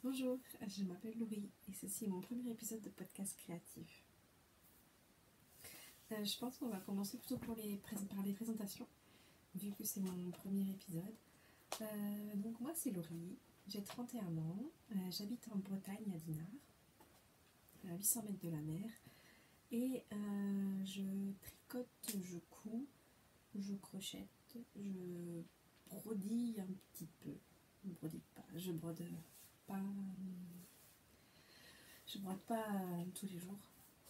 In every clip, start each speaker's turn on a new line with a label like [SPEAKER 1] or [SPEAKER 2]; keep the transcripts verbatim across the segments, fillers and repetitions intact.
[SPEAKER 1] Bonjour, je m'appelle Laurie et ceci est mon premier épisode de podcast créatif. Euh, je pense qu'on va commencer plutôt pour les par les présentations, vu que c'est mon premier épisode. Euh, donc moi c'est Laurie, j'ai trente et un ans, euh, j'habite en Bretagne à Dinard, à huit cents mètres de la mer, et euh, je tricote, je couds, je crochette, je brodie un petit peu, je brodie pas, je brode pas... Je brode pas euh, tous les jours.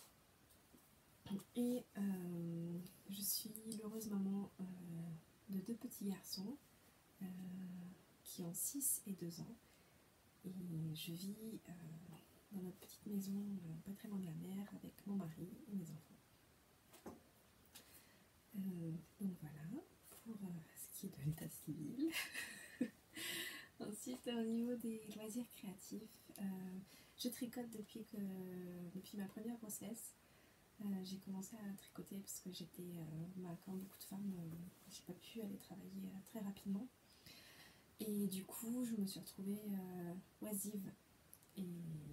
[SPEAKER 1] Et euh, je suis l'heureuse maman euh, de deux petits garçons euh, qui ont six et deux ans. Et je vis euh, dans notre petite maison euh, pas très loin de la mer avec mon mari et mes enfants. Euh, donc voilà pour euh, ce qui est de l'état civil. Ensuite, au niveau des loisirs créatifs, euh, je tricote depuis, que, depuis ma première grossesse. Euh, j'ai commencé à tricoter parce que j'étais, euh, bah, comme beaucoup de femmes, euh, j'ai pas pu aller travailler euh, très rapidement. Et du coup, je me suis retrouvée euh, oisive et,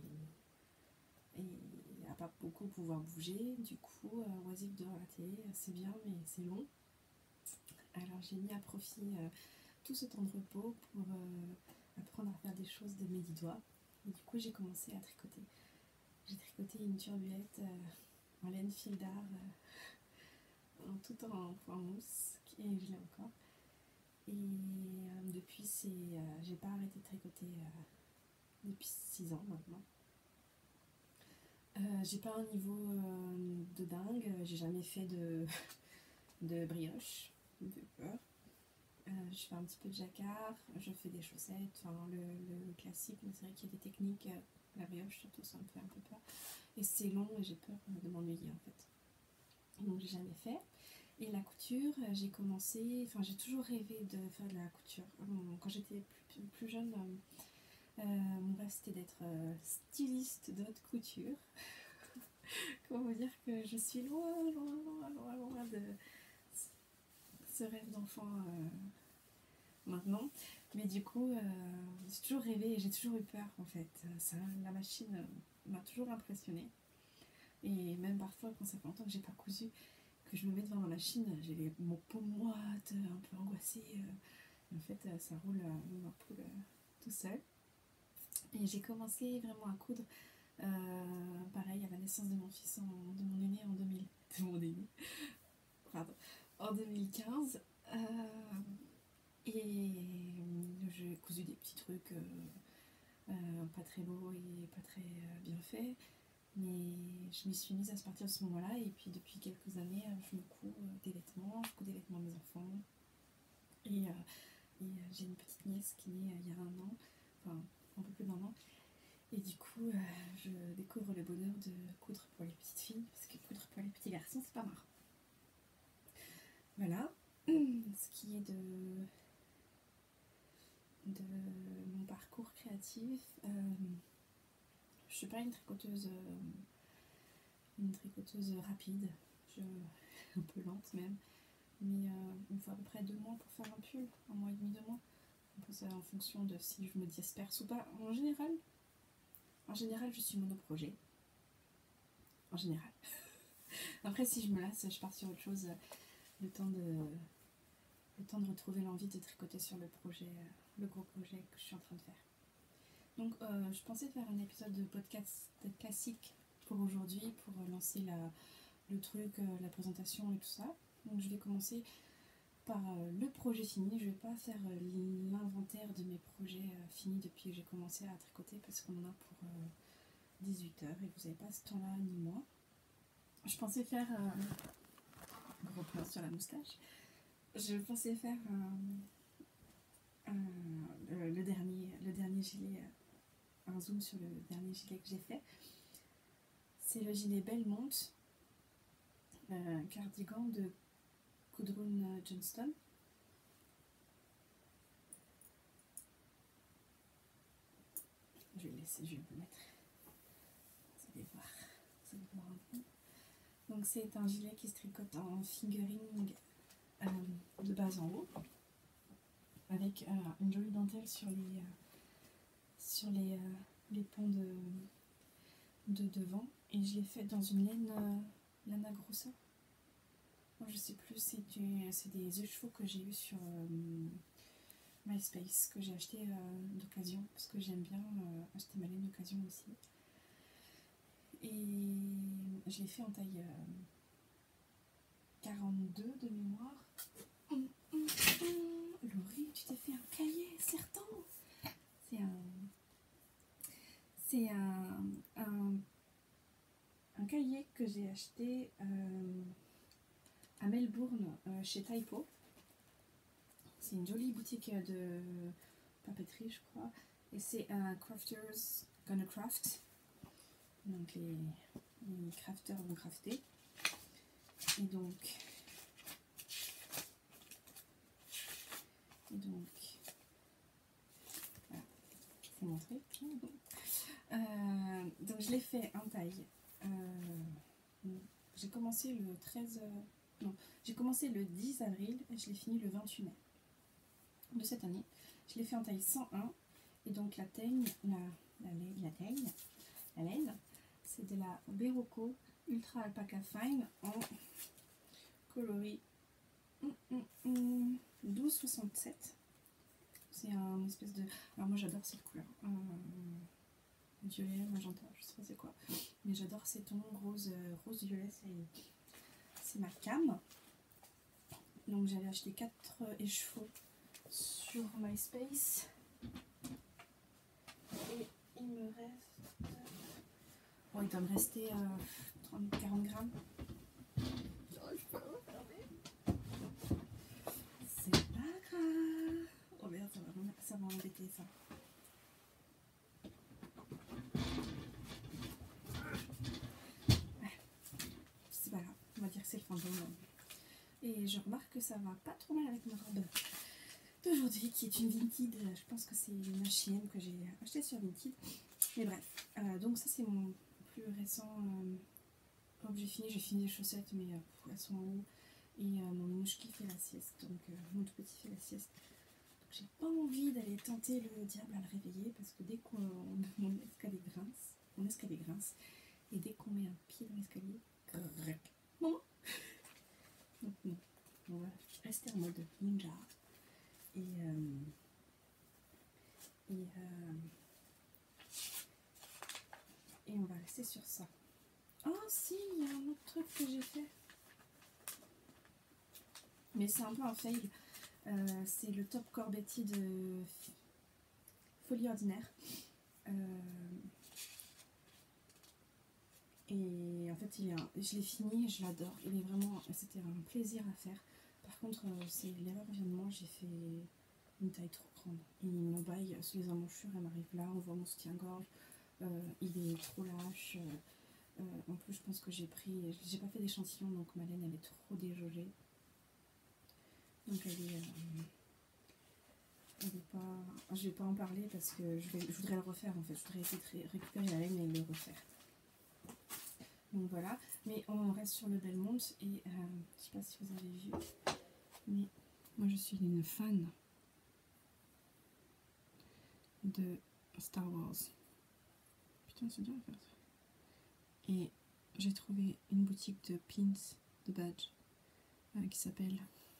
[SPEAKER 1] et à pas beaucoup pouvoir bouger. Du coup, euh, oisive devant la télé, c'est bien, mais c'est long. Alors j'ai mis à profit euh, tout ce temps de repos pour euh, apprendre à faire des choses de mes dix doigts. Et du coup, j'ai commencé à tricoter. J'ai tricoté une turbulette euh, en laine fil d'art, euh, tout en, en mousse, et je l'ai encore. Et euh, depuis, c'est, euh, j'ai pas arrêté de tricoter euh, depuis six ans maintenant. Euh, j'ai pas un niveau euh, de dingue, j'ai jamais fait de, de brioche, de peur. Euh, je fais un petit peu de jacquard, je fais des chaussettes, enfin le, le classique, mais c'est vrai qu'il y a des techniques, euh, la brioche surtout, ça me fait un peu peur. Et c'est long et j'ai peur de m'ennuyer en fait. Donc j'ai jamais fait. Et la couture, j'ai commencé, enfin j'ai toujours rêvé de faire de la couture. Quand j'étais plus, plus jeune, euh, mon rêve c'était d'être euh, styliste de haute couture. Comment vous dire que je suis loin, loin, loin, loin, loin de ce rêve d'enfant euh, maintenant. Mais du coup, euh, j'ai toujours rêvé et j'ai toujours eu peur en fait. Ça, la machine euh, m'a toujours impressionnée. Et même parfois, quand ça fait longtemps que j'ai pas cousu, que je me mets devant ma machine, j'ai les, mon peau moite, un peu angoissée. Euh, en fait, ça roule euh, ma poule euh, tout seul. Et j'ai commencé vraiment à coudre, euh, pareil, à la naissance de mon fils, en, de mon aîné en deux mille. De mon aîné. Pardon. En deux mille quinze. Euh, et j'ai cousu des petits trucs euh, euh, pas très beaux et pas très euh, bien faits. Mais je m'y suis mise à partir de ce moment-là, et puis depuis quelques années, je me couds des vêtements, je couds des vêtements de mes enfants. Et, euh, et euh, j'ai une petite nièce qui est née euh, il y a un an, enfin un peu plus d'un an. Et du coup, euh, je découvre le bonheur de coudre pour les petites filles, parce que coudre pour les petits garçons, c'est pas marrant. Voilà, ce qui est de, de mon parcours créatif. Euh, je suis pas une tricoteuse... Euh, une tricoteuse rapide, je, un peu lente même, mais euh, il me faut à peu près deux mois pour faire un pull, un mois et demi, deux mois. Donc ça en fonction de si je me disperse ou pas. En général, en général, je suis monoprojet. En général. Après, si je me lasse, je pars sur autre chose. Le temps de, le temps de retrouver l'envie de tricoter sur le projet, le gros projet que je suis en train de faire. Donc, euh, je pensais faire un épisode de podcast classique pour aujourd'hui, pour lancer la, le truc, euh, la présentation et tout ça. Donc je vais commencer par euh, le projet fini. Je vais pas faire euh, l'inventaire de mes projets euh, finis depuis que j'ai commencé à tricoter, parce qu'on en a pour euh, dix-huit heures et vous n'avez pas ce temps-là ni moi. Je pensais faire euh, gros plan sur la moustache. Je pensais faire euh, euh, le dernier, le dernier gilet, euh, un zoom sur le dernier gilet que j'ai fait. C'est le gilet Belmont, euh, cardigan de Gudrun Johnston. Je vais le laisser, je vais le mettre. Vous allez voir, vous allez voir un peu. Donc c'est un gilet qui se tricote en fingering euh, de bas en haut, avec euh, une jolie dentelle sur les, euh, sur les, euh, les pans de, de devant. Et je l'ai fait dans une laine euh, Lana Grossa. Moi, je sais plus, c'est des œufs de chevaux que j'ai eu sur euh, MySpace, que j'ai acheté euh, d'occasion, parce que j'aime bien euh, acheter ma laine d'occasion aussi. Et je l'ai fait en taille euh, quarante-deux de mémoire. Hum, hum, hum. Laurie, tu t'es fait un cahier, certain. C'est un... C'est un, un, un cahier que j'ai acheté euh, à Melbourne, euh, chez Typo. C'est une jolie boutique de papeterie, je crois. Et c'est un Crafters Gonna Craft. Donc les, les crafters vont crafter. Et donc... Et donc... Voilà, je vais vous montrer. Euh, donc je l'ai fait en taille. Euh, j'ai commencé le treize... Non, j'ai commencé le dix avril et je l'ai fini le vingt-huit mai de cette année. Je l'ai fait en taille cent un. Et donc la teigne, la, la, la teigne, la laine, c'est de la Berroco Ultra Alpaca Fine en coloris mm, mm, mm, douze soixante-sept. C'est un espèce de... Alors moi j'adore cette couleur. Euh, violet, magenta, je sais pas c'est quoi. Mais j'adore ces tons rose, rose violet, c'est ma cam. Donc j'avais acheté quatre écheveaux sur MySpace. Et il me reste... Bon, il doit me rester euh, trente à quarante grammes. J'arrive pas à regarder. C'est pas grave. Oh merde, ça va, ça va m'embêter ça. Ouais. C'est pas grave, on va dire que c'est le fin de journée. Et je remarque que ça va pas trop mal avec ma robe d'aujourd'hui, qui est une Vinted. Je pense que c'est une H et M que j'ai acheté sur Vinted. Mais bref, euh, donc ça c'est mon plus récent euh, objet fini. J'ai fini les chaussettes, mais euh, elles sont en haut. Et euh, mon mouche qui fait la sieste, donc euh, mon tout petit fait la sieste. Donc j'ai pas envie d'aller tenter le diable à le réveiller, parce que dès qu'on mon escalier grince, mon escalier grince, et dès qu'on met un pied dans l'escalier, maman. Donc non, on va rester en mode ninja. Et, euh, et, euh, et on va rester sur ça. Oh si, il y a un autre truc que j'ai fait. Mais c'est un peu un fail. Euh, c'est le top Corbetti de Folie Ordinaire. Euh, et en fait, il est un, je l'ai fini, je l'adore. Il est vraiment, c'était un plaisir à faire. Par contre, euh, c'est l'erreur vient de moi, j'ai fait une taille trop grande. Il me baille sous les emmanchures, elle m'arrive là, on voit mon soutien-gorge. Euh, il est trop lâche. Euh, en plus, je pense que j'ai pris, j'ai pas fait d'échantillon, donc ma laine elle est trop déjaugée. Donc elle est, euh, elle est pas, je vais pas en parler parce que je, vais, je voudrais le refaire en fait. Je voudrais essayer de récupérer la laine et le refaire. Donc voilà, mais on reste sur le Belmont et euh, je sais pas si vous avez vu, mais moi je suis une fan de Star Wars. Putain, c'est dur à faire ça. Et j'ai trouvé une boutique de pins, de badges, euh, qui s'appelle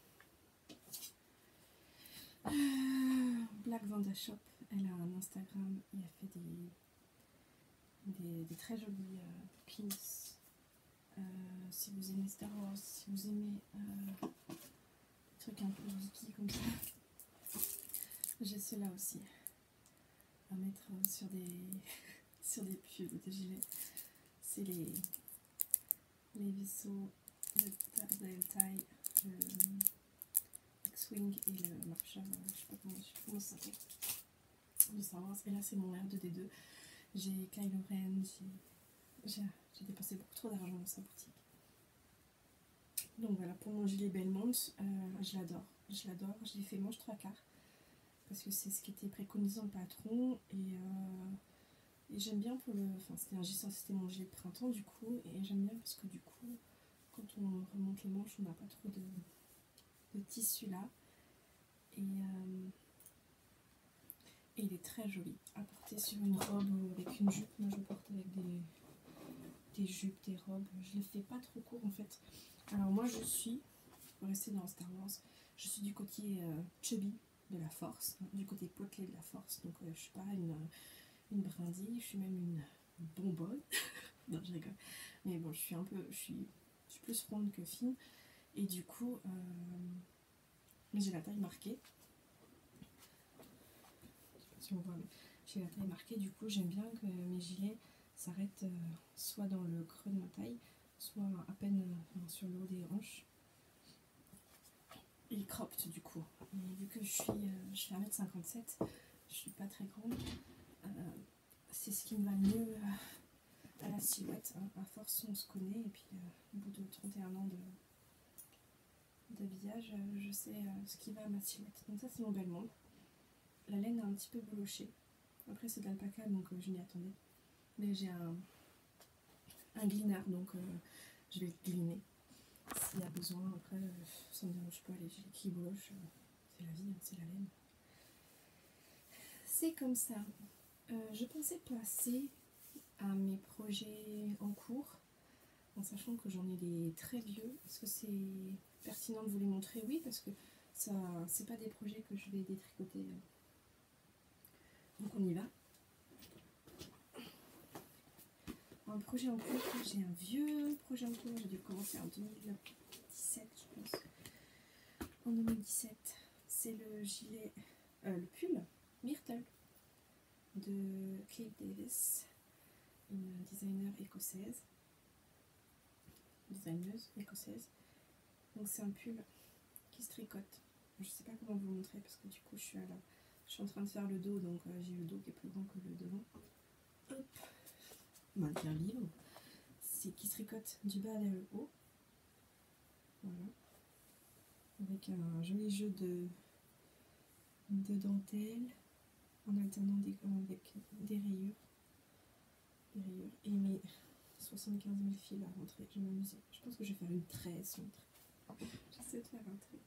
[SPEAKER 1] euh, Black Vanda Shop. Elle a un Instagram et elle fait des, des, des très jolis euh, pins. Euh, si vous aimez Star Wars, si vous aimez euh, des trucs un peu geeky comme ça, j'ai ceux-là aussi à mettre sur des sur des pulls, des gilets. C'est les les vaisseaux de taille, le X-Wing et le marcheur, je sais pas comment, je sais pas comment ça s'appelle, de Star Wars. Et là c'est mon R deux D deux. J'ai Kylo Ren, j'ai dépensé beaucoup trop d'argent dans sa boutique. Donc voilà, pour mon gilet Belmont, euh, je l'adore, je l'adore, je l'ai fait manche trois quarts parce que c'est ce qui était préconisé dans le patron. Et, euh, et j'aime bien pour le, enfin c'était un c'était mon gilet de printemps du coup, et j'aime bien parce que du coup quand on remonte les manches on n'a pas trop de, de tissu là. Et, euh, Et il est très joli à porter sur une robe ou avec une jupe. Moi je le porte avec des, des jupes, des robes. Je ne le fais pas trop court en fait. Alors moi je suis, pour rester dans Star Wars, je suis du côté euh, chubby de la force, hein, du côté potelé de la force. Donc euh, je suis pas une, une brindille, je suis même une bonbonne. Non je rigole. Mais bon je suis un peu, je suis, je suis plus ronde que fine. Et du coup, euh, j'ai la taille marquée. Je sais pas si on voit, mais j'ai la taille marquée. Du coup j'aime bien que mes gilets s'arrêtent euh, soit dans le creux de ma taille, soit à peine euh, sur le haut des hanches. Et cropped du coup. Mais vu que je suis, euh, je fais un mètre cinquante-sept, je suis pas très grande. Euh, c'est ce qui me va le mieux euh, à la silhouette. Hein. À force on se connaît et puis euh, au bout de trente et un ans de d'habillage, euh, je sais euh, ce qui va à ma silhouette. Donc ça c'est mon bel monde. La laine est un petit peu bolochée. Après c'est de l'alpaca donc euh, je m'y attendais. Mais j'ai un, un glinard donc euh, je vais le gliner. S'il y a besoin, après, euh, ça me dérange pas, les gilets qui bolochent, euh, c'est la vie, hein, c'est la laine. C'est comme ça. Euh, je pensais passer à mes projets en cours, en sachant que j'en ai des très vieux. Est-ce que c'est pertinent de vous les montrer? Oui, parce que ça, c'est pas des projets que je vais détricoter. Donc on y va. Un projet en cours, j'ai un vieux projet en cours, j'ai dû commencer en deux mille dix-sept, je pense. En deux mille dix-sept, c'est le gilet, euh, le pull Myrtle de Kate Davis, une designer écossaise, designeuse écossaise. Donc c'est un pull qui se tricote. Je sais pas comment vous montrer parce que du coup je suis à la, je suis en train de faire le dos, donc euh, j'ai le dos qui est plus grand que le devant. Hop, maintien libre. C'est qui se tricote du bas vers le haut. Voilà. Avec un joli jeu de, de dentelle en alternant des, avec des rayures. Des rayures. Et mes soixante-quinze mille fils à rentrer. Je vais m'amuser. Je pense que je vais faire une tresse. Une tresse. J'essaie de faire un trait.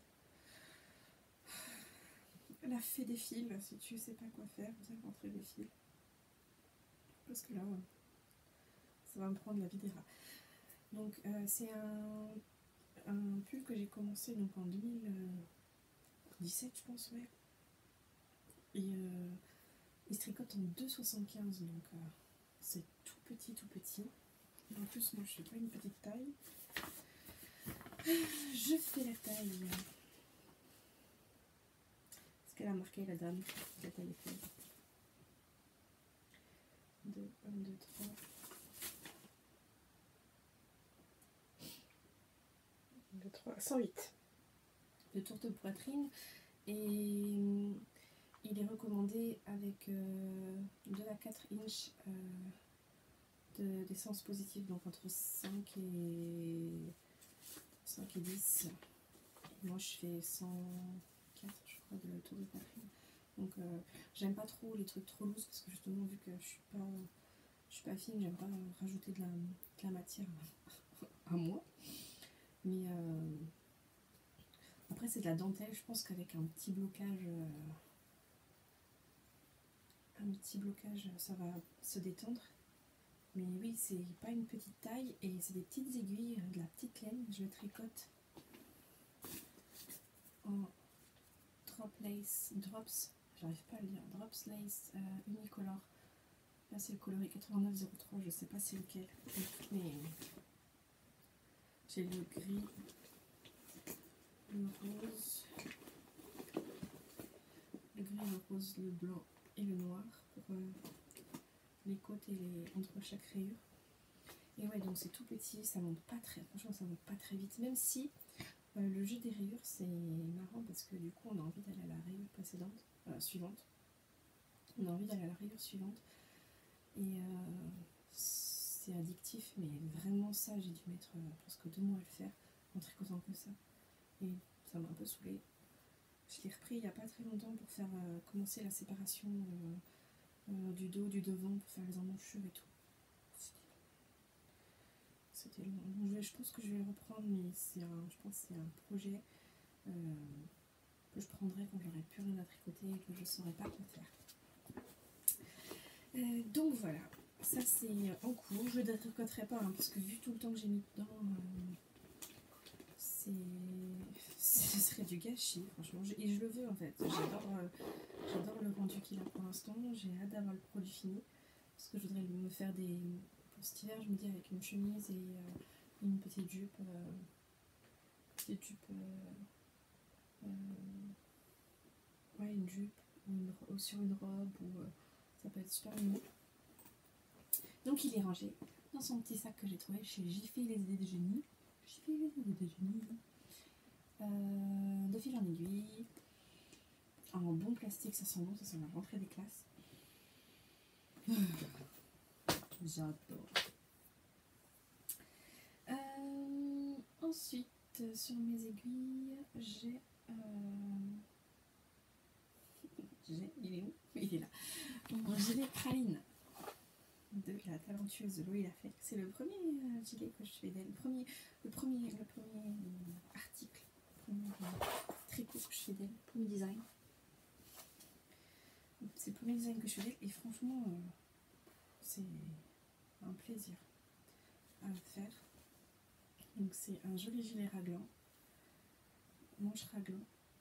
[SPEAKER 1] La fée des fils, si tu sais pas quoi faire, vous allez rentrer des fils. Parce que là, ça va me prendre la vie des rats. Donc euh, c'est un, un pull que j'ai commencé donc en deux mille dix-sept, je pense, ouais. Et euh, il se tricote en deux soixante-quinze, donc euh, c'est tout petit, tout petit. Et en plus, moi je fais pas une petite taille. Je fais la taille. Est-ce qu'elle a marqué la dame? La taille est faite. deux, un, deux, trois. un, deux, trois, cent huit. De tour de poitrine. Et il est recommandé avec euh, deux à quatre inches euh, d'essence positive, donc entre cinq et dix. Et moi je fais cent quatre, je crois, de tour de poitrine. Donc euh, j'aime pas trop les trucs trop lourds parce que justement vu que je suis pas je suis pas fine, j'aime pas rajouter de la, de la matière à moi. Mais euh, après c'est de la dentelle, je pense qu'avec un petit blocage euh, un petit blocage ça va se détendre. Mais oui, c'est pas une petite taille et c'est des petites aiguilles, de la petite laine. Je le tricote en drop lace, drops, j'arrive pas à le dire, drops lace euh, unicolore. Là c'est le coloris quatre-vingt-neuf zéro trois, je sais pas c'est lequel. Mais j'ai le gris, le rose, le gris, le rose, le blanc et le noir pour euh, les côtes et les entre chaque rayure. Et ouais, donc c'est tout petit, ça monte pas très, franchement ça monte pas très vite, même si euh, le jeu des rayures c'est marrant parce que du coup on a envie d'aller à la rayure précédente, euh, suivante. On a envie d'aller à la rayure suivante. Et euh, c'est addictif, mais vraiment ça, j'ai dû mettre euh, presque deux mois à le faire en tricotant que ça. Et ça m'a un peu saoulée. Je l'ai repris il n'y a pas très longtemps pour faire euh, commencer la séparation euh, euh, du dos, du devant, pour faire les emmanchures et tout. C'était long. Donc, je, je pense que je vais le reprendre, mais c'est un, je pense que c'est un projet euh, que je prendrai quand j'aurai plus rien à tricoter et que je ne saurais pas quoi faire. Euh, donc voilà, ça c'est en cours. Je ne le tricoterai pas hein, parce que vu tout le temps que j'ai mis dedans, euh, c'est, ce serait du gâchis franchement. Et je le veux en fait. J'adore, euh, j'adore le rendu qu'il a pour l'instant. J'ai hâte d'avoir le produit fini parce que je voudrais me faire des... Pour cet hiver, je me dis avec une chemise et euh, une petite jupe, euh, petite jupe, euh, euh, ouais une jupe ou, une, ou sur une robe ou euh, ça peut être super mignon. Donc il est rangé dans son petit sac que j'ai trouvé chez Jiffy les idées de génie. Jiffy les idées de génie. Euh, de fil en aiguille. En bon plastique, ça sent bon, ça sent la rentrée des classes. J'adore. Euh, ensuite, sur mes aiguilles, j'ai... Euh, j'ai... Il est où? Il est là. Mon gilet praline de la talentueuse Loïla Fek. C'est le premier euh, gilet que je fais d'elle. Le premier, le premier, le premier euh, article, le premier euh, tricot que je fais d'elle. Le premier design. C'est le premier design que je fais d'elle. Et franchement, euh, c'est un plaisir à faire. Donc c'est un joli gilet raglan. Manche raglan.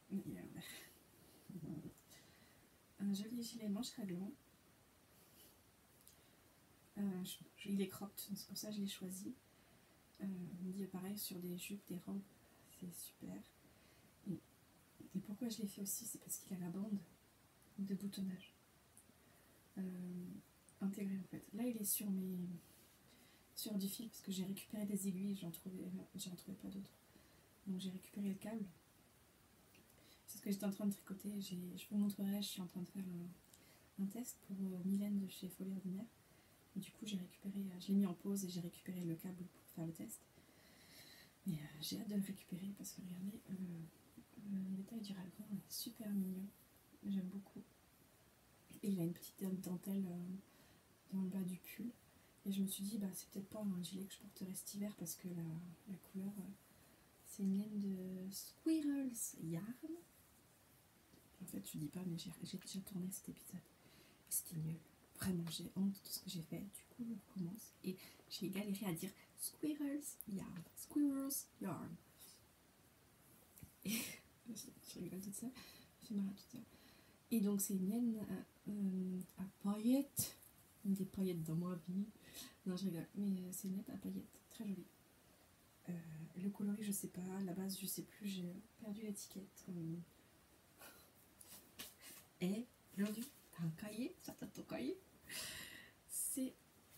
[SPEAKER 1] Un joli gilet manche raglan. Euh, je, il est cropped, c'est pour ça que je l'ai choisi. Euh, on me dit pareil sur des jupes, des robes, c'est super. Et, et pourquoi je l'ai fait aussi, c'est parce qu'il a la bande de boutonnage euh, intégrée en fait. Là il est sur mes sur du fil parce que j'ai récupéré des aiguilles, j'en trouvais, j'en trouvais pas d'autres. Donc j'ai récupéré le câble. C'est ce que j'étais en train de tricoter. Je vous montrerai, je suis en train de faire un, un test pour euh, Mylène de chez Folie Ordinaire. Et du coup j'ai récupéré, je l'ai mis en pause et j'ai récupéré le câble pour faire le test. Mais euh, j'ai hâte de le récupérer parce que regardez, le, le détail du raglan est super mignon. J'aime beaucoup. Et il a une petite dentelle euh, dans le bas du pull. Et je me suis dit, bah c'est peut-être pas un gilet que je porterai cet hiver parce que la, la couleur, euh, c'est une laine de Squirrels Yarn. En fait, je dis pas, mais j'ai déjà tourné cet épisode. C'était nul. Vraiment, j'ai honte de ce que j'ai fait. Du coup, on recommence. Et j'ai galéré à dire Squirrels Yarn. Squirrels Yarn. Et je rigole toute seule. Je suis marre toute seule. Et donc, c'est une laine à, euh, à paillettes. Une des paillettes dans ma vie. Non, je rigole. Mais euh, c'est une laine à paillettes. Très jolie. Euh, le coloris, je sais pas. À la base, je sais plus. J'ai perdu l'étiquette. Euh... Et aujourd'hui, t'as un cahier. Ça, t'as ton cahier. C'est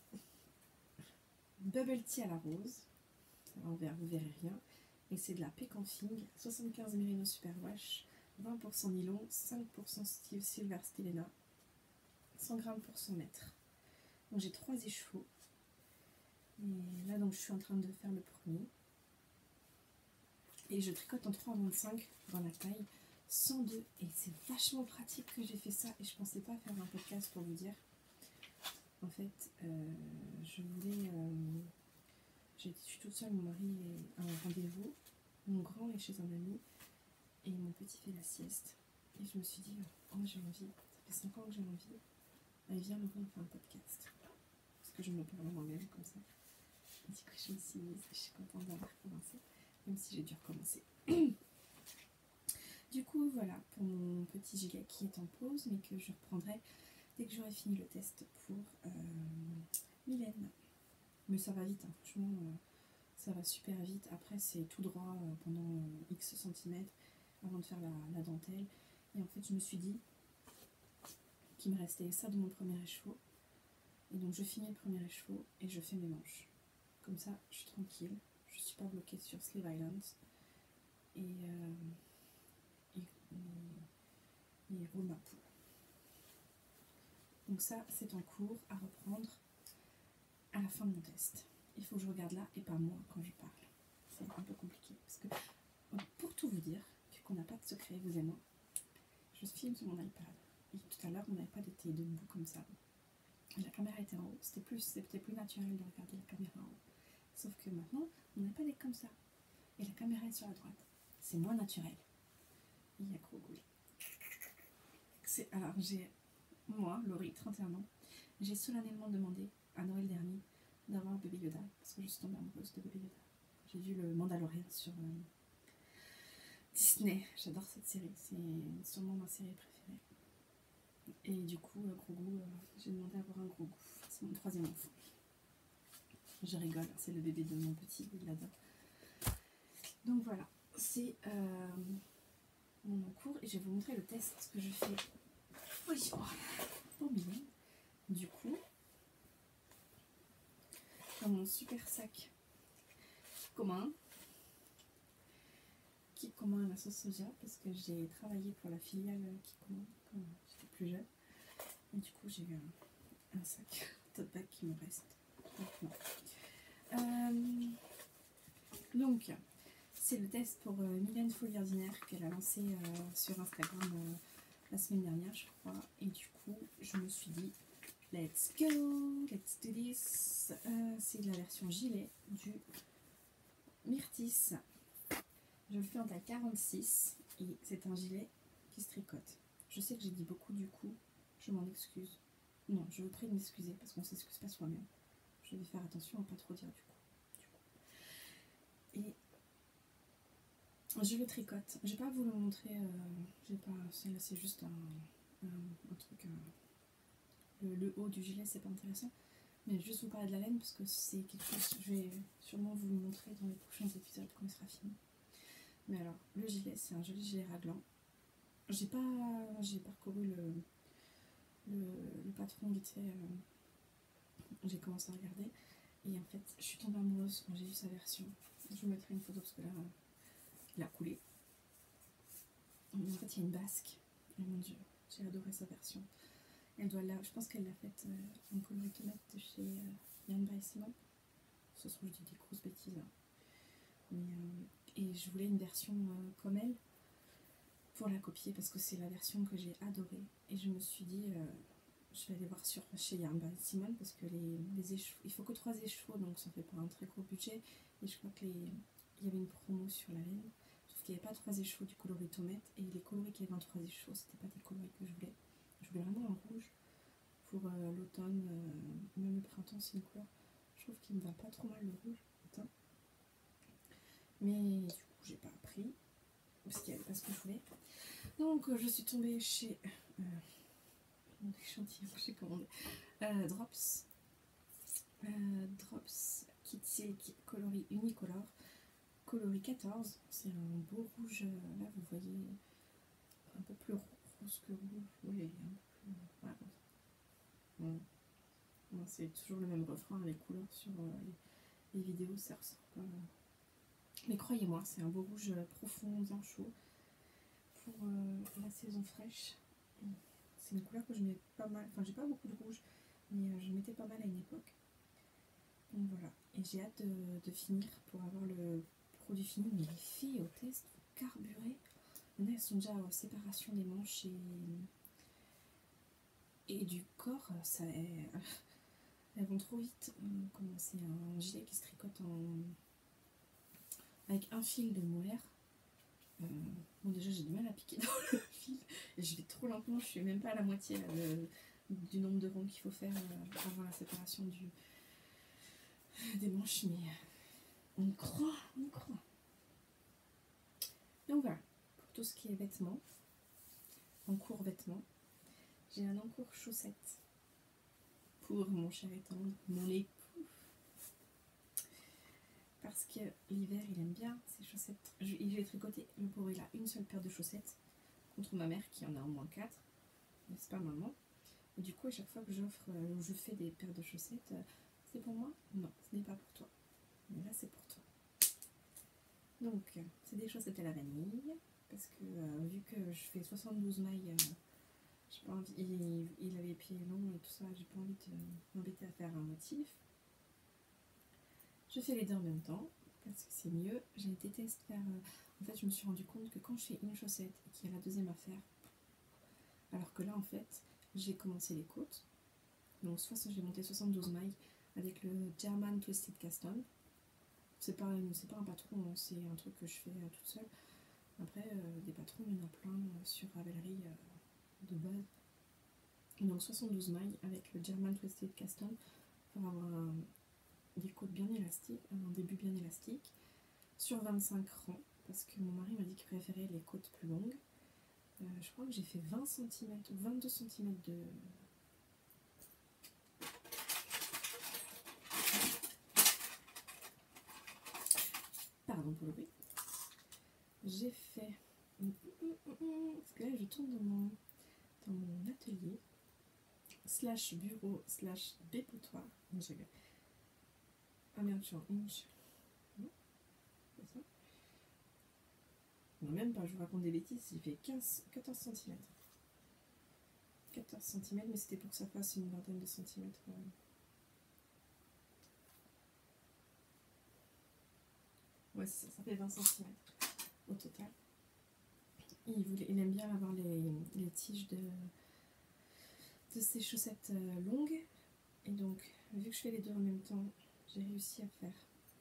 [SPEAKER 1] Bubble Tea à la rose. En vert, vous verrez rien. Et c'est de la Pécan Fing, soixante-quinze mérino superwash, vingt pour cent nylon, cinq pour cent Steve Silver Stilena, cent grammes pour cent mètre. Donc j'ai trois écheveaux. Et là donc je suis en train de faire le premier. Et je tricote en trois virgule vingt-cinq dans la taille cent deux. Et c'est vachement pratique que j'ai fait ça. Et je pensais pas faire un podcast pour vous dire. En fait, euh, je voulais... Euh, je suis toute seule, mon mari est à un rendez-vous. Mon grand est chez un ami. Et mon petit fait la sieste. Et je me suis dit, oh j'ai envie. Ça fait cinq ans que j'ai envie. Allez viens, on va faire un podcast. Parce que je me permets de m'engager comme ça. Et du coup je me suis mise. Je suis contente d'avoir commencé. Même si j'ai dû recommencer. Du coup voilà pour mon petit gilet qui est en pause. Mais que je reprendrai dès que j'aurai fini le test pour euh, Mylène. Mais ça va vite, hein. Franchement, euh, ça va super vite. Après, c'est tout droit euh, pendant euh, X centimètres avant de faire la, la dentelle. Et en fait, je me suis dit qu'il me restait ça de mon premier écheveau. Et donc, je finis le premier écheveau et je fais mes manches. Comme ça, je suis tranquille. Je ne suis pas bloquée sur Sleeve Island. Et, euh, et, et, et roule ma poule. Donc ça, c'est en cours à reprendre à la fin de mon test. Il faut que je regarde là et pas moi quand je parle. C'est un peu compliqué. Parce que, pour tout vous dire, vu qu'on n'a pas de secret, vous et moi, je filme sur mon iPad. Et tout à l'heure, mon iPad était debout comme ça. Et la caméra était en haut. C'était plus, c'était plus naturel de regarder la caméra en haut. Sauf que maintenant, mon iPad est comme ça. Et la caméra est sur la droite. C'est moins naturel. Il y a Krogoui. C'est, alors, j'ai, moi, Laurie, trente et un ans, J'ai solennellement demandé à Noël dernier d'avoir Bébé Yoda parce que je suis tombée amoureuse de Bébé Yoda. J'ai vu le Mandalorian sur euh, Disney. J'adore cette série, c'est sûrement ma série préférée. Et du coup, euh, Grogu, euh, j'ai demandé à avoir un Grogu. C'est mon troisième enfant. Je rigole, c'est le bébé de mon petit, il l'adore. Donc voilà, c'est euh, mon cours et je vais vous montrer le test que je fais. Oui, oh, bien. Du coup, dans mon super sac commun, qui commun à la sauce soja, parce que j'ai travaillé pour la filiale qui commun quand j'étais plus jeune. Et du coup, j'ai eu un, un sac tote bag qui me reste. Euh, donc, c'est le test pour euh, Mylène Folie Ordinaire qu'elle a lancé euh, sur Instagram euh, la semaine dernière, je crois. Et du coup, je me suis dit, let's go, let's do this. Euh, c'est la version gilet du Myrtis. Je le fais en taille quarante-six et c'est un gilet qui se tricote. Je sais que j'ai dit beaucoup du coup, je m'en excuse. Non, je vous prie de m'excuser parce qu'on ne s'excuse pas soi-même. Je vais faire attention à ne pas trop dire du coup. Du coup. Et je le tricote. Je vais pas vous le montrer, euh, j'ai pas, c'est juste un, un, un truc. Un, le, le haut du gilet, c'est pas intéressant. Mais juste vous parler de la laine parce que c'est quelque chose que je vais sûrement vous le montrer dans les prochains épisodes quand il sera fini. Mais alors, le gilet, c'est un joli gilet raglan. J'ai pas, j'ai parcouru le, le, le patron vite fait. Euh, j'ai commencé à regarder et en fait, je suis tombée amoureuse quand j'ai vu sa version. Je vous mettrai une photo parce que là, il a coulé. Mais en fait, il y a une basque. Et mon dieu, j'ai adoré sa version. Elle doit là, je pense qu'elle l'a faite euh, en coloris tomate de chez euh, Yarn by Simon. Ce sont, je dis des grosses bêtises. Hein. Mais, euh, et je voulais une version euh, comme elle pour la copier parce que c'est la version que j'ai adorée. Et je me suis dit, euh, je vais aller voir sur chez Yarn by Simon parce que les, les écheveaux, il faut que trois écheveaux donc ça fait pas un très gros budget. Et je crois que les, il y avait une promo sur la laine. Sauf qu'il n'y avait pas trois écheveaux du coloris tomate et les coloris qui avaient en trois écheveaux, c'était pas des coloris que je voulais. Je voulais vraiment un rouge pour euh, l'automne, euh, même le printemps, c'est une couleur. Je trouve qu'il me va pas trop mal le rouge. Attends. Mais du coup, j'ai pas pris parce qu'il n'y avait pas ce que je voulais. Donc, euh, je suis tombée chez euh, mon échantillon que j'ai commandé. Euh, Drops. Euh, Drops Kit Silk coloris unicolore. Coloris quatorze. C'est un beau rouge. Là, vous voyez un peu plus rose que rouge. Oui, un peu plus. Voilà. Bon. Bon, c'est toujours le même refrain, les couleurs sur euh, les, les vidéos, ça ressort pas. Mais croyez-moi, c'est un beau rouge profond, bien chaud pour euh, la saison fraîche. C'est une couleur que je mets pas mal, enfin j'ai pas beaucoup de rouge, mais euh, je mettais pas mal à une époque. Donc voilà, et j'ai hâte de, de finir pour avoir le produit fini. Mais les filles au test, carburées, il y en a qui sont déjà en séparation des manches et, et du corps, ça est, elles vont trop vite. Comment c'est un gilet qui se tricote en, avec un fil de mohair. Euh, bon déjà j'ai du mal à piquer dans le fil et je vais trop lentement, je suis même pas à la moitié là, le, du nombre de ronds qu'il faut faire euh, avant la séparation du, des manches, mais euh, on y croit, on y croit. Donc voilà, pour tout ce qui est vêtements, encours vêtements, j'ai un encours chaussettes pour mon cher et tendre, mon époux. Parce que l'hiver il aime bien ses chaussettes. Je, je vais tricoter, le pauvre il a une seule paire de chaussettes contre ma mère qui en a au moins quatre, n'est-ce pas maman? Et du coup à chaque fois que j'offre, euh, je fais des paires de chaussettes, euh, c'est pour moi? Non, ce n'est pas pour toi. Mais là c'est pour toi. Donc c'est des chaussettes à la vanille, parce que euh, vu que je fais soixante-douze mailles, euh, j'ai pas envie, il, il a les pieds longs et tout ça, j'ai pas envie de m'embêter à faire un motif. Je fais les deux en même temps, parce que c'est mieux. J'ai déteste faire... Euh, en fait, je me suis rendu compte que quand je fais une chaussette et qu'il y a la deuxième à faire, alors que là, en fait, j'ai commencé les côtes. Donc, soit j'ai monté soixante-douze mailles avec le German Twisted Custom. C'est pas, pas un patron, hein, c'est un truc que je fais euh, toute seule. Après, euh, des patrons, il y en a plein euh, sur Ravelry euh, de base. Et donc soixante-douze mailles avec le German Twisted Custom pour avoir un, des côtes bien élastiques, un début bien élastique, sur vingt-cinq rangs, parce que mon mari m'a dit qu'il préférait les côtes plus longues. Euh, je crois que j'ai fait vingt centimètres ou vingt-deux centimètres de... Pardon pour le bruit. J'ai fait... Parce que là je tourne dans mon, dans mon atelier, slash bureau, slash dépotoir. Ah merde, je suis en inch. Non, c'est ça. Non, même pas, je vous raconte des bêtises, il fait quinze, quatorze centimètres. quatorze centimètres, mais c'était pour que ça fasse une vingtaine de centimètres. Ouais, c'est ça, ça fait vingt centimètres au total. Il, voulait, il aime bien avoir les, les tiges de, de ces chaussettes longues. Et donc, vu que je fais les deux en même temps, j'ai réussi à faire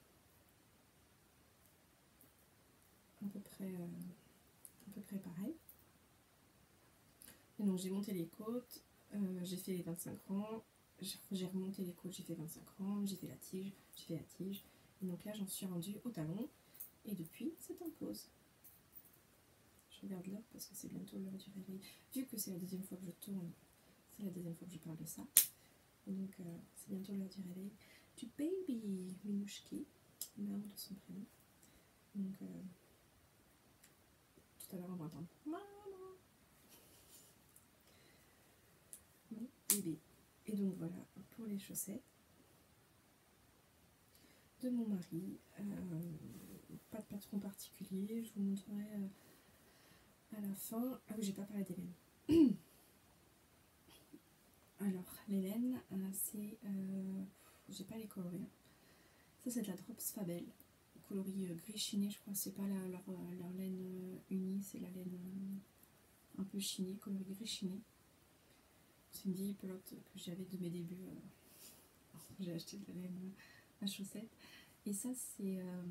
[SPEAKER 1] à peu près, euh, à peu près pareil. Et donc j'ai monté les côtes, euh, j'ai fait les vingt-cinq rangs, j'ai remonté les côtes, j'ai fait vingt-cinq rangs, j'ai fait la tige, j'ai fait la tige. Et donc là j'en suis rendue au talon. Et depuis, c'est en pause. Je regarde l'heure parce que c'est bientôt l'heure du réveil. Vu que c'est la deuxième fois que je tourne, c'est la deuxième fois que je parle de ça. Et donc euh, c'est bientôt l'heure du réveil du baby Minouchki, Mao de son prénom. Donc euh, tout à l'heure on va entendre maman, mon bébé. Et donc voilà pour les chaussettes de mon mari. Euh, pas de patron particulier, je vous montrerai euh, à la fin. Ah oui, j'ai pas parlé d'Hélène. Alors, les laines, euh, c'est... Euh, j'ai pas les coloris. Ça, c'est de la Drops Fabel. Coloris euh, gris chiné, je crois. C'est pas la, leur, leur laine euh, unie, c'est la laine euh, un peu chinée, coloris gris chiné. C'est une vieille pelote que j'avais de mes débuts. Euh, j'ai acheté de la laine euh, à chaussettes. Et ça, c'est... Euh,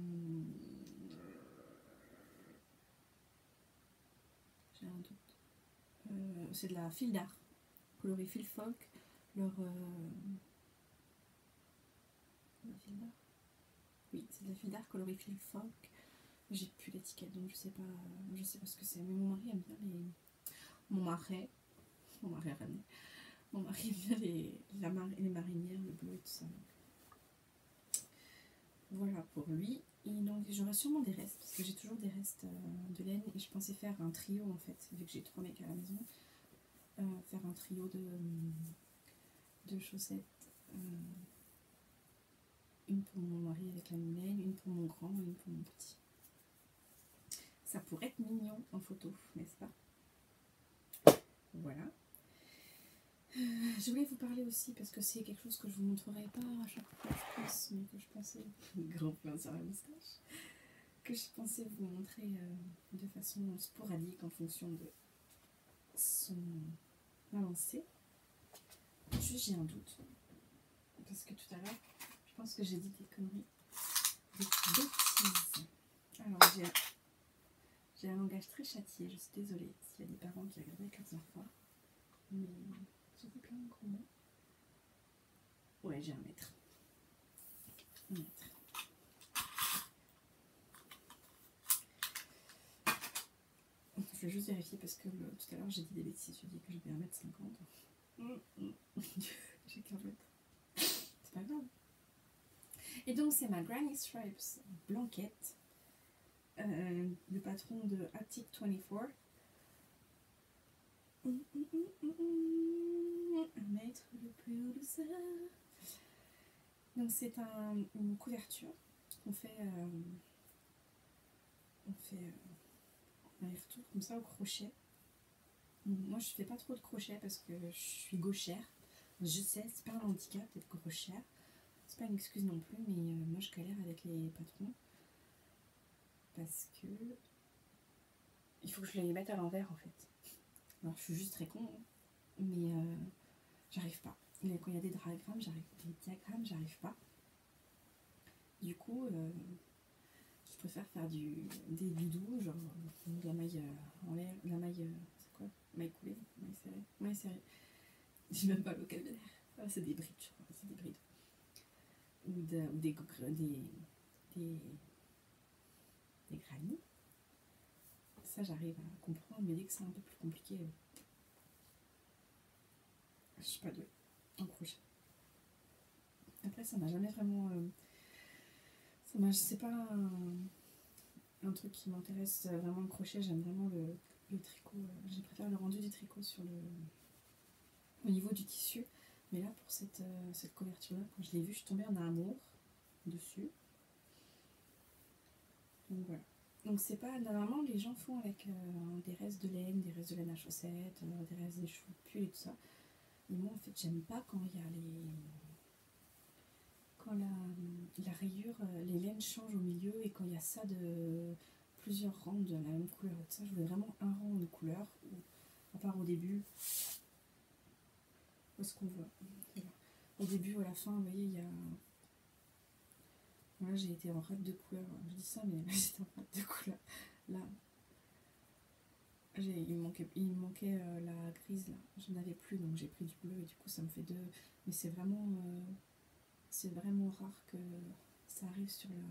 [SPEAKER 1] j'ai un doute. Euh, c'est de la fil d'art. Coloris fil folk. Leur... Euh, la fil d'art. Oui, c'est de la fil d'art coloris fil folk. J'ai plus l'étiquette, donc je sais pas, je sais pas ce que c'est. Mais mon mari aime bien les, mon mari, mon mari a ramené. Mon mari aime bien les, la mar... les marinières, le bleu et tout ça. Voilà pour lui. Et donc j'aurai sûrement des restes parce que j'ai toujours des restes euh, de laine et je pensais faire un trio en fait, vu que j'ai trois mecs à la maison, euh, faire un trio de, de chaussettes. Euh, une pour mon mari avec la laine, une pour mon grand et une pour mon petit. Ça pourrait être mignon en photo, n'est-ce pas? Voilà. Euh, je voulais vous parler aussi parce que c'est quelque chose que je vous montrerai pas à chaque fois, je pense, mais que je pensais, grand plan sur la moustache, que je pensais vous montrer euh, de façon sporadique en fonction de son avancée. Juste j'ai un doute parce que tout à l'heure, je pense que j'ai dit des conneries, des bêtises. Alors j'ai j'ai un langage très châtié, je suis désolée s'il y a des parents qui regardent avec leurs enfants, mais j'ai dit plein de gros mots. Ouais, j'ai un mètre. Un mètre. Je vais juste vérifier parce que le, tout à l'heure j'ai dit des bêtises, j'ai dit que j'avais un mètre cinquante. Mmh, mmh. J'ai quinze mètres. C'est pas grave. Et donc c'est ma Granny Stripes blanquette. Euh, le patron de Attic vingt-quatre. Mmh, mmh, mmh, mmh. Un mètre le plus haut de ça. Donc c'est un, une couverture qu'on fait, euh, on fait euh, aller-retour comme ça au crochet. Moi je fais pas trop de crochet parce que je suis gauchère. Je sais, c'est pas un handicap d'être gauchère. C'est pas une excuse non plus, mais euh, moi je galère avec les patrons. Parce que il faut que je les mette à l'envers en fait. Alors je suis juste très con, hein, mais euh, j'arrive pas. Et quand il y a des diagrammes, j'arrive, des diagrammes, j'arrive pas. Du coup, euh, je préfère faire du, des doudous, genre de la maille euh, en l'air, la maille, euh, c'est quoi? Maille coulée, maille serrée, maille serrée. j'ai même pas le vocabulaire. Ah, c'est des brides, je crois, c'est des brides. Ou, de, ou des, des, des, des granits. Ça, j'arrive à comprendre, mais dès que c'est un peu plus compliqué, je suis pas douée en crochet. Après, ça m'a jamais vraiment. Euh, ça m'a, c'est pas un, un truc qui m'intéresse vraiment le crochet. J'aime vraiment le, le tricot. Euh, je préfère le rendu du tricot sur le, au niveau du tissu. Mais là, pour cette, euh, cette couverture-là, quand je l'ai vue, je suis tombée en amour dessus. Donc voilà. Donc c'est pas. Normalement, les gens font avec euh, des restes de laine, des restes de laine à chaussettes, euh, des restes des cheveux de pull et tout ça. Et moi, en fait, j'aime pas quand il y a les. Quand la, la rayure, les laines changent au milieu et quand il y a ça de plusieurs rangs de la même couleur et tout ça, je voulais vraiment un rang de couleur, à part au début, où est-ce qu'on voit voilà. Au début ou à la fin, vous voyez, il y a... Voilà, j'ai été en rate de couleur, je dis ça, mais j'étais en rate de couleur. Là, il me manquait, il me manquait euh, la grise, là, je n'avais plus, donc j'ai pris du bleu et du coup ça me fait deux, mais c'est vraiment... Euh... C'est vraiment rare que ça arrive sur la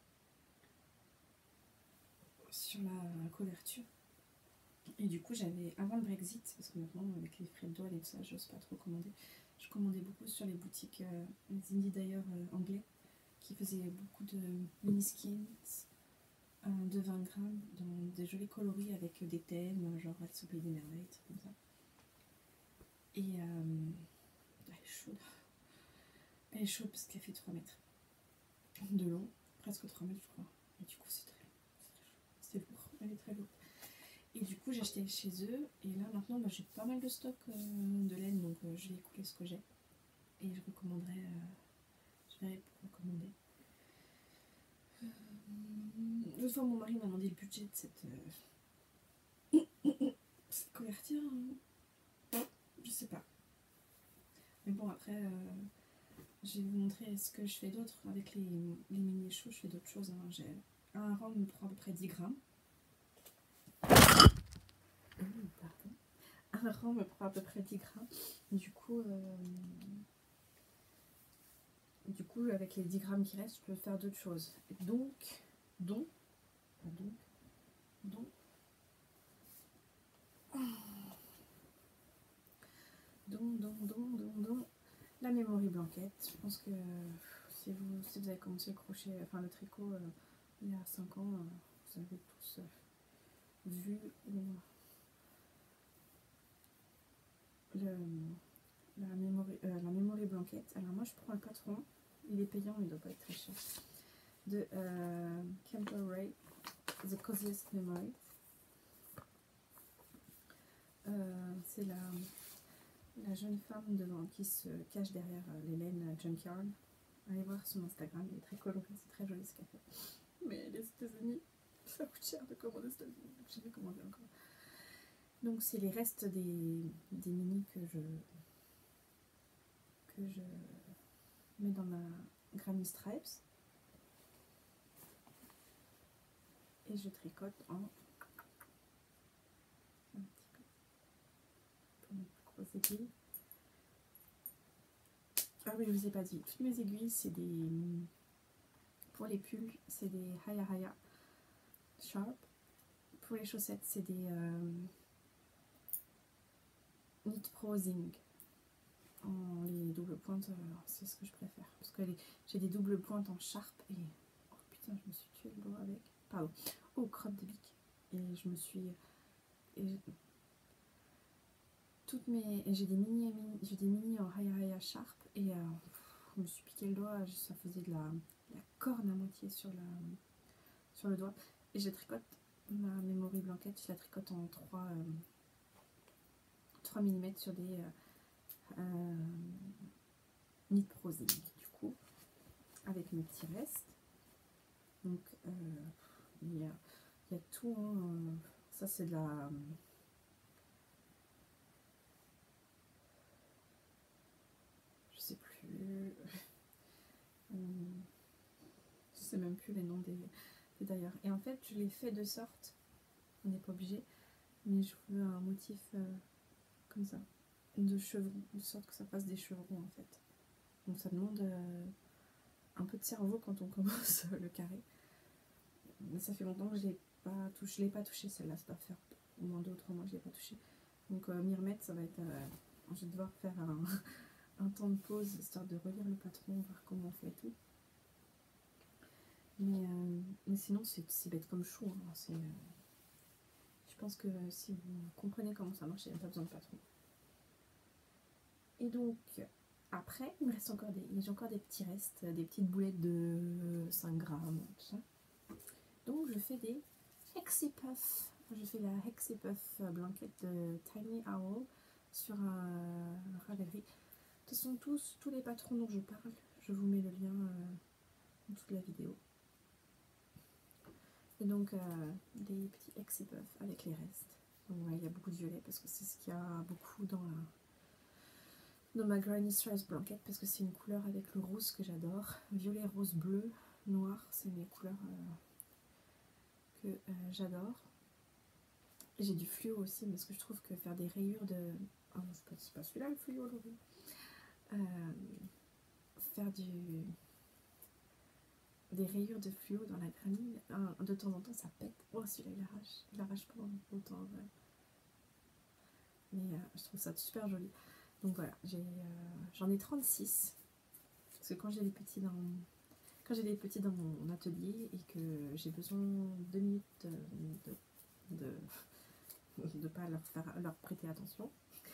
[SPEAKER 1] sur la couverture. Et du coup, j'avais, avant le Brexit, parce que maintenant, avec les frais de douane et tout ça, j'ose pas trop commander, je commandais beaucoup sur les boutiques, euh, les indie d'ailleurs euh, anglais, qui faisaient beaucoup de mini-skins euh, de vingt grammes, dans des jolis coloris avec des thèmes, genre Alice au Pays des Merveilles, comme ça. Et euh, elle est chaude. Elle est chaude parce qu'elle fait trois mètres de long, presque trois mètres, je crois. Et du coup, c'est très long. C'est lourd, elle est très lourde. Et du coup, j'ai acheté chez eux. Et là, maintenant, bah, j'ai pas mal de stock euh, de laine, donc euh, je vais écouler ce que j'ai. Et je recommanderais. Euh, je verrai pour recommander. Euh, L'autre fois, mon mari m'a demandé le budget de cette, euh, cette couverture. Hein. Je sais pas. Mais bon, après. Euh, Je vais vous montrer ce que je fais d'autre avec les, les mini chauds. Je fais d'autres choses. Hein. J'ai un rang me prend à peu près dix grammes. Mmh, pardon. Un rang me prend à peu près dix grammes. Du coup, euh, du coup, avec les dix grammes qui restent, je peux faire d'autres choses. Donc, donc, donc, donc, donc, donc, donc, donc, donc, la memory blanquette. Je pense que si vous, si vous avez commencé le crochet, enfin le tricot euh, il y a cinq ans, euh, vous avez tous euh, vu ou le, la memory, euh, la memory blanquette. Alors moi je prends le patron, il est payant mais il doit pas être très cher, de euh, Campbell Ray, The Coziest Memory. Euh, c'est la, la jeune femme devant, qui se cache derrière euh, l'Hélène Junkyard. Allez voir son Instagram, il est très coloré, c'est très joli ce qu'elle fait. Mais les États-Unis, ça coûte cher de commander aux États-Unis, donc j'ai jamais commandé encore. Donc c'est les restes des, des mini que je que je mets dans ma Granny Stripes et je tricote en un petit peu pour mes plus grosses aiguilles. Ah oui, je vous ai pas dit, toutes mes aiguilles c'est des, pour les pulls c'est des Haya Haya Sharp, pour les chaussettes c'est des euh, Knit Pro Zing. En les doubles pointes, euh, c'est ce que je préfère parce que les, j'ai des doubles pointes en Sharp et oh putain, je me suis tué le doigt avec, pardon, au crotte de bic et je me suis et toutes mes, j'ai des mini, mini j'ai des mini en Haya Haya Sharp et euh, je me suis piqué le doigt, ça faisait de la, la corne à moitié sur la sur le doigt et je tricote ma memory blanquette, je la tricote en trois euh, trois millimètres sur des euh, euh, Knit Pro Zing du coup avec mes petits restes. Donc euh, il y a, il y a tout hein. Ça c'est de la je sais plus euh, je sais même plus les noms des, des d'ailleurs et en fait je l'ai fait de sorte, on n'est pas obligé, mais je veux un motif euh, comme ça de chevrons, de sorte que ça fasse des chevrons en fait. Donc ça demande euh, un peu de cerveau quand on commence le carré. Mais ça fait longtemps que je l'ai pas touché, je l'ai pas touché celle-là, ça doit faire au moins deux ou trois mois que je l'ai pas touché. Donc euh, m'y remettre, ça va être, euh, je vais devoir faire un, un temps de pause histoire de relire le patron, voir comment on fait et tout. Mais, euh, mais sinon c'est bête comme chou, hein. C'est, euh, je pense que si vous comprenez comment ça marche, il n'y a pas besoin de patron. Et donc après, il me reste encore des, j'ai encore des petits restes, des petites boulettes de cinq grammes, tout ça. Donc je fais des Hexy Puff. Je fais la Hexy Puff blanquette de Tiny Owl sur un Ravelry. De toute façon, tous, tous les patrons dont je parle, je vous mets le lien euh, en dessous de la vidéo. Et donc euh, des petits Hexy Puff avec les restes. Donc ouais, il y a beaucoup de violet parce que c'est ce qu'il y a beaucoup dans la dans ma Granny Stress blanket, parce que c'est une couleur avec le rose que j'adore. Violet, rose, bleu, noir, c'est mes couleurs euh, que euh, j'adore. J'ai du fluo aussi parce que je trouve que faire des rayures de... Ah non, c'est pas, pas celui-là le fluo aujourd'hui. Euh, faire du... des rayures de fluo dans la granny, de temps en temps ça pète. Oh, celui-là il arrache, il arrache pas autant en vrai. Mais euh, je trouve ça super joli. Donc voilà, j'en ai, euh, ai trente-six. Parce que quand j'ai les petits dans quand j'ai les petits dans mon atelier et que j'ai besoin de deux minutes de de, de, de pas leur faire leur prêter attention,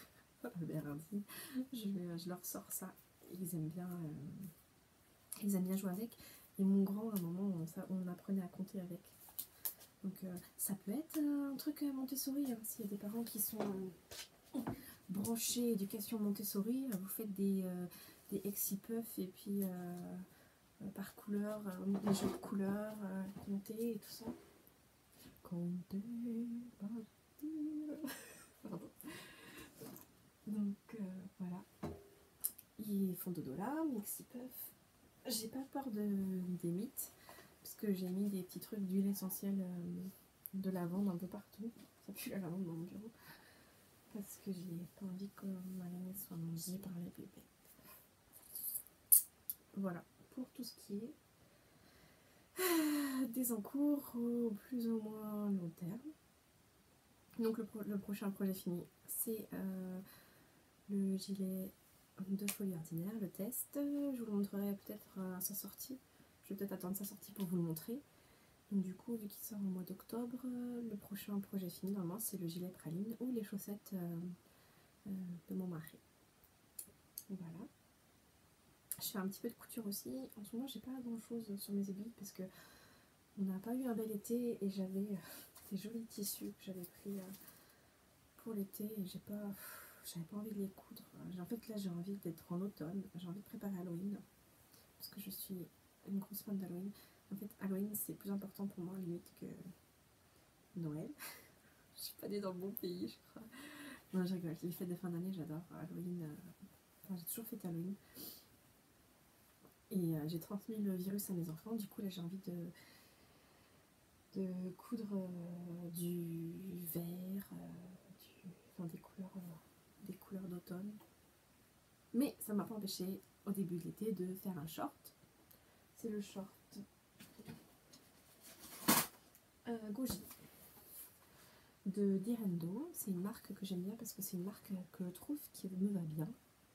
[SPEAKER 1] je, je leur sors ça. Ils aiment bien euh, ils aiment bien jouer avec. Et mon grand, à un moment, on, ça, on apprenait à compter avec. Donc euh, ça peut être un truc Montessori, hein, s'il y a des parents qui sont euh, branchés éducation Montessori, vous faites des, euh, des Hexy Puff et puis euh, euh, par couleur, euh, des jeux de couleurs, euh, compter et tout ça. Compter, pardon. Donc euh, voilà. Ils font dodo là, Hexy Puff. J'ai pas peur de, des mythes, parce que j'ai mis des petits trucs d'huile essentielle euh, de lavande un peu partout. Ça pue la lavande dans mon bureau. Parce que j'ai pas envie que ma laine soit mangée par les bébés. Voilà, pour tout ce qui est des encours au plus ou moins long terme. Donc le, pro le prochain projet fini, c'est euh, le gilet de folie ordinaire, le test. Je vous le montrerai peut-être à sa sortie. Je vais peut-être attendre sa sortie pour vous le montrer. Donc du coup, vu qu'il sort au mois d'octobre, le prochain projet fini, normalement, c'est le gilet praline ou les chaussettes euh, euh, de mon mari. Voilà. Je fais un petit peu de couture aussi. En ce moment, j'ai pas grand chose sur mes aiguilles parce que on n'a pas eu un bel été et j'avais des jolis tissus que j'avais pris pour l'été et j'ai pas, j'avais pas envie de les coudre. En fait, là, j'ai envie d'être en automne. J'ai envie de préparer Halloween parce que je suis une grosse fan d'Halloween. En fait, Halloween, c'est plus important pour moi limite que Noël. Je suis pas née dans le bon pays, je crois. Non, je rigole. Les fêtes de fin d'année, j'adore Halloween. Euh... Enfin, j'ai toujours fait Halloween. Et euh, j'ai transmis le virus à mes enfants. Du coup, là, j'ai envie de, de coudre euh, du vert, euh, du... enfin des couleurs, euh, des couleurs d'automne. Mais ça m'a pas empêché au début de l'été de faire un short. C'est le short euh, Goji de Direndo. C'est une marque que j'aime bien parce que c'est une marque que je trouve qui me va bien.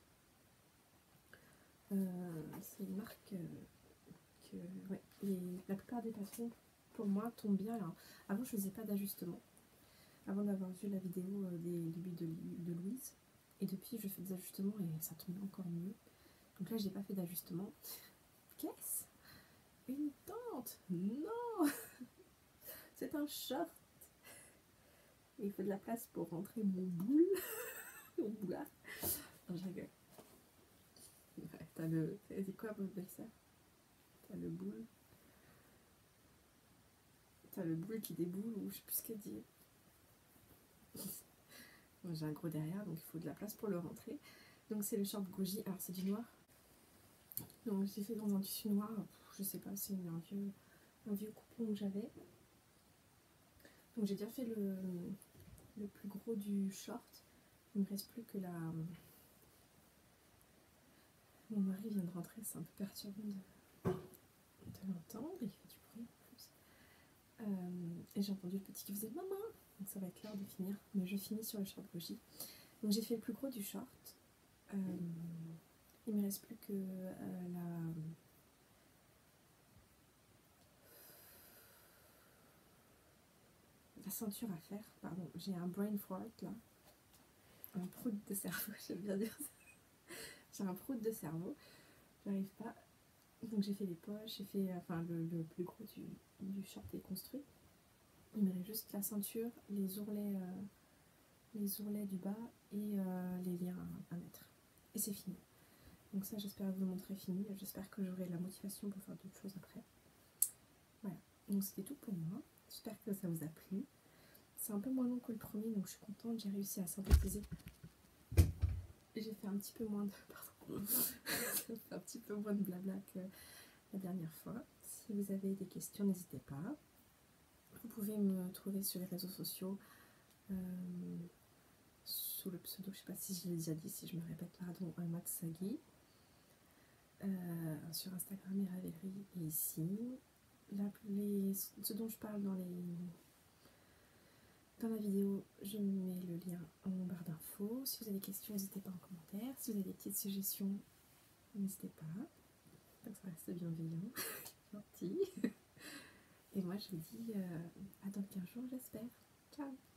[SPEAKER 1] Euh, c'est une marque euh, que ouais, les, la plupart des patrons pour moi tombent bien. Alors, avant je faisais pas d'ajustement avant d'avoir vu la vidéo euh, des lubies de, de Louise, et depuis je fais des ajustements et ça tombe encore mieux. Donc là j'ai pas fait d'ajustement. Qu'est-ce? Une tente? Non. C'est un short et il faut de la place pour rentrer mon boule. Mon boulard. Non, je rigole. Ouais, t'as le... C'est quoi votre belle-sœur? T'as le boule. T'as le boule qui déboule, ou je sais plus ce qu'elle dit. J'ai un gros derrière, donc il faut de la place pour le rentrer. Donc c'est le short Goji. Alors c'est du noir. Donc j'ai fait dans un tissu noir. Je sais pas, c'est un vieux, un vieux coupon que j'avais. Donc j'ai déjà fait le, le plus gros du short. Il me reste plus que la... Mon mari vient de rentrer, c'est un peu perturbant de, de l'entendre, il fait du bruit en plus. Euh, et j'ai entendu le petit qui faisait maman, donc ça va être l'heure de finir, mais je finis sur le short bougie. Donc j'ai fait le plus gros du short. Euh, il me reste plus que euh, la... la ceinture à faire, pardon, j'ai un brain fart là, un prout de cerveau, j'aime bien dire ça. J'ai un prout de cerveau, j'arrive pas. Donc j'ai fait les poches, j'ai fait, enfin le, le plus gros du, du short est construit. Il me reste juste la ceinture, les ourlets, euh, les ourlets du bas et euh, les liens à, à mettre. Et c'est fini. Donc ça j'espère vous le montrer fini, j'espère que j'aurai la motivation pour faire d'autres choses après. Voilà, donc c'était tout pour moi, j'espère que ça vous a plu. C'est un peu moins long que le premier, donc je suis contente, j'ai réussi à synthétiser. J'ai fait un petit peu moins de... Pardon. J'ai fait un petit peu moins de blabla que la dernière fois. Si vous avez des questions, n'hésitez pas. Vous pouvez me trouver sur les réseaux sociaux euh, sous le pseudo, je ne sais pas si je l'ai déjà dit, si je me répète, pardon, Matsagi. Euh, sur Instagram et Ravelry et ici. Là, les, ce dont je parle dans les... Dans la vidéo, je mets le lien en barre d'infos. Si vous avez des questions, n'hésitez pas en commentaire. Si vous avez des petites suggestions, n'hésitez pas. Donc ça reste bienveillant, gentil. Et moi, je vous dis euh, à dans quinze jours, j'espère. Ciao!